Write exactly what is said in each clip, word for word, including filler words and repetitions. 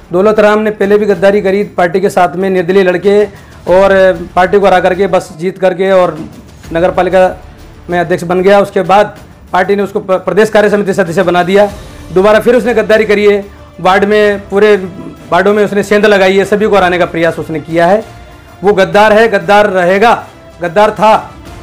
दौलत राम ने पहले भी गद्दारी करी पार्टी के साथ में, निर्दलीय लड़के और पार्टी को हरा करके बस जीत करके और नगर पालिका में अध्यक्ष बन गया। उसके बाद पार्टी ने उसको प्रदेश कार्य समिति सदस्य बना दिया। दोबारा फिर उसने गद्दारी करी है, वार्ड में पूरे वार्डों में उसने सेंध लगाई है, सभी को हराने का प्रयास उसने किया है। वो गद्दार है, गद्दार रहेगा, गद्दार था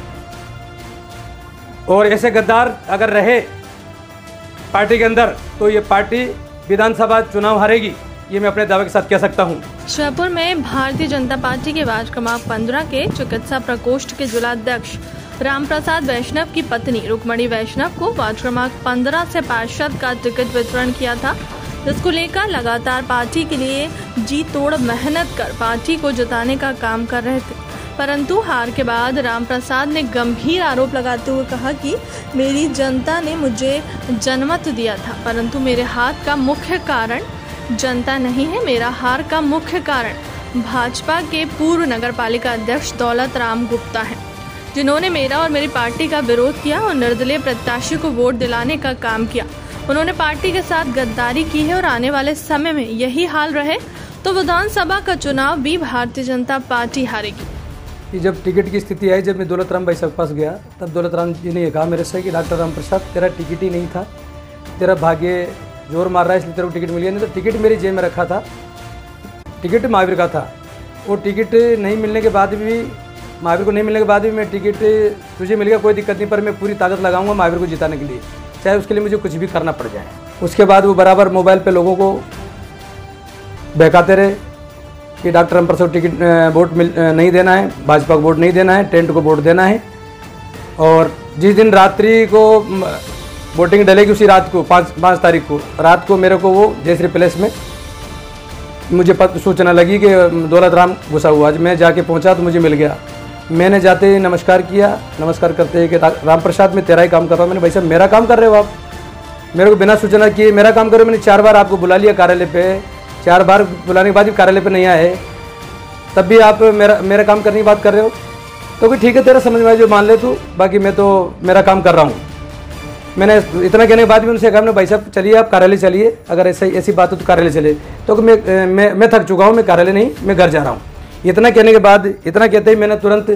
और ऐसे गद्दार अगर रहे पार्टी के अंदर तो ये पार्टी विधानसभा चुनाव हारेगी, ये मैं अपने दावे के साथ कह सकता हूँ। श्योपुर में भारतीय जनता पार्टी के वार्ड क्रमांक पंद्रह के चिकित्सा प्रकोष्ठ के जिलाध्यक्ष रामप्रसाद वैष्णव की पत्नी रुक्मणी वैष्णव को वार्ड क्रमांक पंद्रह से पार्षद का टिकट वितरण किया था, जिसको लेकर लगातार पार्टी के लिए जी तोड़ मेहनत कर पार्टी को जिताने का काम कर रहे थे। परंतु हार के बाद रामप्रसाद ने गंभीर आरोप लगाते हुए कहा कि मेरी जनता ने मुझे जनमत दिया था, परंतु मेरे हार का मुख्य कारण जनता नहीं है, मेरा हार का मुख्य कारण भाजपा के पूर्व नगर पालिका अध्यक्ष दौलत राम गुप्ता हैं, जिन्होंने मेरा और मेरी पार्टी का विरोध किया और निर्दलीय प्रत्याशी को वोट दिलाने का काम किया। उन्होंने पार्टी के साथ गद्दारी की है और आने वाले समय में यही हाल रहे तो विधानसभा का चुनाव भी भारतीय जनता पार्टी हारेगी। कि जब टिकट की स्थिति आई, जब मैं दौलत राम भाई साहब के पास गया, तब दौलत राम जी ने ये कहा मेरे से कि डॉक्टर राम प्रसाद तेरा टिकट ही नहीं था, तेरा भाग्य जोर मार रहा है इसलिए तेरे को टिकट मिल गया, नहीं तो टिकट मेरी जेब में रखा था, टिकट महावीर का था। वो टिकट नहीं मिलने के बाद भी, महावीर को नहीं मिलने के बाद भी मैं टिकट तुझे मिल गया कोई दिक्कत नहीं, पर मैं पूरी ताकत लगाऊंगा महावीर को जिताने के लिए, चाहे उसके लिए मुझे कुछ भी करना पड़ जाए। उसके बाद वो बराबर मोबाइल पे लोगों को बहकाते रहे कि doctor Ram Prasad ticket vote मिल नहीं देना है, भाजपा को वोट नहीं देना है, टेंट को वोट देना है। और जिस दिन रात्रि को वोटिंग डलेगी उसी रात को पाँच पाँच तारीख को रात को मेरे को वो जयश्री पैलेस में मुझे पत्र सूचना लगी कि दौलत राम घुसा हुआ। आज मैं जाके पहुंचा तो मुझे मिल गया। मैंने जाते ही नमस्कार किया, नमस्कार करते ही कि राम प्रसाद मैं तेरा ही काम कर रहा हूँ। मैंने भाई साहब मेरा काम कर रहे हो आप, मेरे को बिना सूचना किए मेरा काम करो। मैंने चार बार आपको बुला लिया कार्यालय पे, चार बार बुलाने के बाद भी कार्यालय पे नहीं आए, तब भी आप मेरा मेरा काम करने की बात कर रहे हो। तो कि ठीक है तेरा समझ में आए जो मान ले तू, बाकी मैं तो मेरा काम कर रहा हूँ। मैंने इतना कहने के बाद भी उनसे कहा मैंने भाई साहब चलिए आप कार्यालय चलिए, अगर ऐसा ऐसी बात हो तो कार्यालय चले। तो मैं मैं मैं थक चुका हूँ, मैं कार्यालय नहीं, मैं घर जा रहा हूँ। इतना कहने के बाद, इतना कहते ही मैंने तुरंत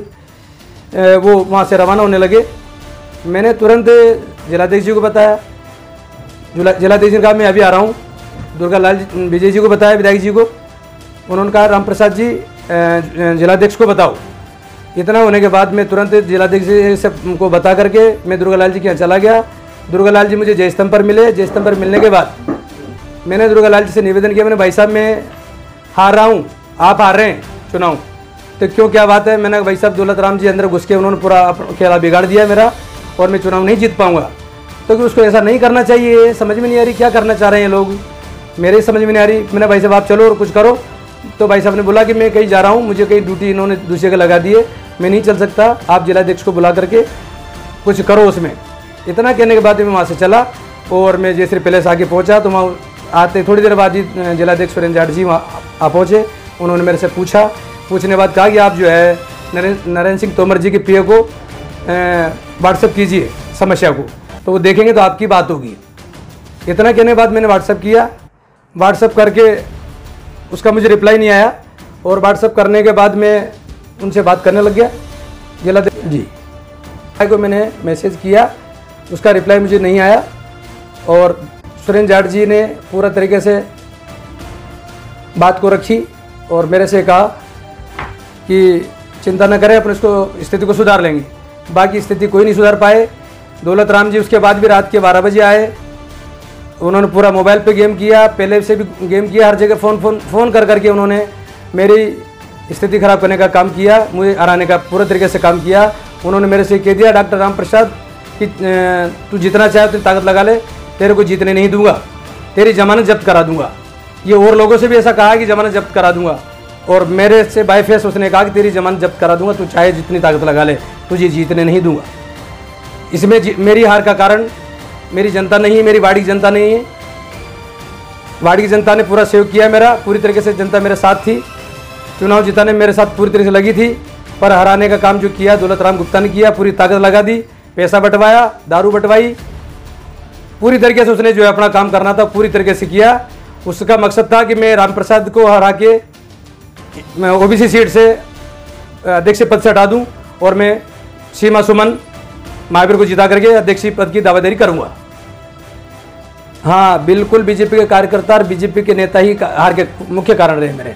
वो वहाँ से रवाना होने लगे। मैंने तुरंत जिलाध्यक्ष जी को बताया, जिलाध्यक्ष ने कहा मैं अभी आ रहा हूँ। दुर्गा लाल विजय जी को बताया, विधायक जी को। उन्होंने कहा राम प्रसाद जी जिलाध्यक्ष को बताओ। इतना होने के बाद मैं तुरंत जिलाध्यक्ष जी से को बता करके मैं दुर्गा लाल जी के यहाँ चला गया। दुर्गा लाल जी मुझे जय स्तंभ पर मिले। जय स्तंभ पर मिलने के बाद मैंने दुर्गा लाल जी से निवेदन किया, मैंने भाई साहब मैं हार रहा हूँ, आप हार रहे हैं चुनाव, तो क्यों क्या बात है। मैंने भाई साहब दौलत राम जी अंदर घुस के उन्होंने पूरा खेला बिगाड़ दिया मेरा और मैं चुनाव नहीं जीत पाऊँगा। तो कि उसको ऐसा नहीं करना चाहिए। समझ में नहीं आ रही क्या करना चाह रहे हैं लोग, मेरे समझ में नहीं आ रही। मैंने भाई साहब आप चलो और कुछ करो। तो भाई साहब ने बोला कि मैं कहीं जा रहा हूँ, मुझे कहीं ड्यूटी इन्होंने दूसरे के लगा दिए, मैं नहीं चल सकता, आप जिलाध्यक्ष को बुला करके कुछ करो उसमें। इतना कहने के बाद मैं वहाँ से चला और मैं जयश्री पैलेस आके पहुँचा। तो वहाँ आते थोड़ी देर बाद ही जिलाध्यक्ष सुरेंद्र जाट जी वहाँ आ पहुँचे। उन्होंने मेरे से पूछा, पूछने के बाद कहा कि आप जो है नरेंद्र सिंह तोमर जी के पीए को व्हाट्सअप कीजिए समस्या को, तो वो देखेंगे तो आपकी बात होगी। इतना कहने के बाद मैंने व्हाट्सअप किया। व्हाट्सअप करके उसका मुझे रिप्लाई नहीं आया और व्हाट्सअप करने के बाद मैं उनसे बात करने लग गया। जिलाध्यक्ष जी को मैंने मैसेज किया, उसका रिप्लाई मुझे नहीं आया और सुरेंद्र जाट जी ने पूरा तरीके से बात को रखी और मेरे से कहा कि चिंता न करें, अपन इसको स्थिति को सुधार लेंगे। बाकी स्थिति कोई नहीं सुधार पाए। दौलत राम जी उसके बाद भी रात के बारह बजे आए। उन्होंने पूरा मोबाइल पे गेम किया, पहले से भी गेम किया, हर जगह फ़ोन फ़ोन फ़ोन कर करके उन्होंने मेरी स्थिति ख़राब करने का काम किया, मुझे हराने का पूरे तरीके से काम किया। उन्होंने मेरे से कह दिया डॉक्टर राम प्रसाद कि तू जितना चाहे तेरी ताकत लगा ले, तेरे को जीतने नहीं दूंगा, तेरी जमानत जब्त करा दूंगा। ये और लोगों से भी ऐसा कहा कि जमानत जब्त करा दूंगा और मेरे से बाय फेस उसने कहा कि तेरी जमानत जब्त करा दूंगा, तू चाहे जितनी ताकत लगा ले, तुझे जीतने नहीं दूंगा। इसमें मेरी हार का कारण मेरी जनता नहीं है, मेरी वाड़ी की जनता नहीं है। वाड़ी की जनता ने पूरा सहयोग किया मेरा, पूरी तरीके से जनता मेरे साथ थी। चुनाव जिताने मेरे साथ पूरी तरह से लगी थी, पर हराने का काम जो किया दौलत राम गुप्ता ने किया, पूरी ताकत लगा दी, पैसा बंटवाया, दारू बंटवाई, पूरी तरीके से उसने जो है अपना काम करना था पूरी तरीके से किया। उसका मकसद था कि मैं रामप्रसाद को हरा के मैं ओबीसी सीट से अध्यक्ष पद से हटा दूं और मैं सीमा सुमन महावीर को जिता करके अध्यक्ष पद की दावेदारी करूंगा। हाँ बिल्कुल, बीजेपी के कार्यकर्ता और बीजेपी के नेता ही हार के मुख्य कारण रहे मेरे।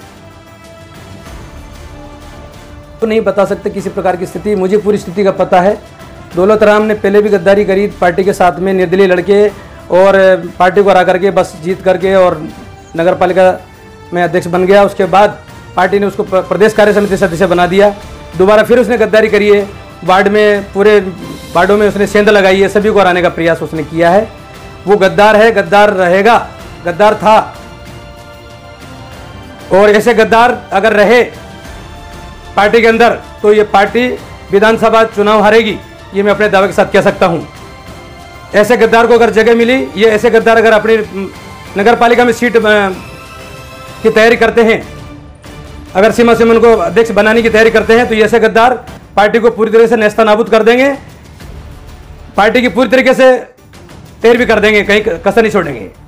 तो नहीं बता सकते किसी प्रकार की स्थिति, मुझे पूरी स्थिति का पता है। दौलत राम ने पहले भी गद्दारी करी पार्टी के साथ में, निर्दलीय लड़के और पार्टी को हरा करके बस जीत करके और नगर पालिका में अध्यक्ष बन गया। उसके बाद पार्टी ने उसको प्रदेश कार्य समिति सदस्य बना दिया। दोबारा फिर उसने गद्दारी करी है, वार्ड में पूरे वार्डों में उसने सेंध लगाई है, सभी को हराने का प्रयास उसने किया है। वो गद्दार है, गद्दार रहेगा, गद्दार था और ऐसे गद्दार अगर रहे पार्टी के अंदर तो ये पार्टी विधानसभा चुनाव हारेगी, ये मैं अपने दावे के साथ कह सकता हूं। ऐसे गद्दार को अगर जगह मिली, ये ऐसे गद्दार अगर अपनी नगर पालिका में सीट की तैयारी करते हैं, अगर सीमा सुमन को अध्यक्ष बनाने की तैयारी करते हैं, तो ये ऐसे गद्दार पार्टी को पूरी तरह से नेस्तनाबूद कर देंगे, पार्टी की पूरी तरीके से तैयारी भी कर देंगे, कहीं कसर नहीं छोड़ेंगे।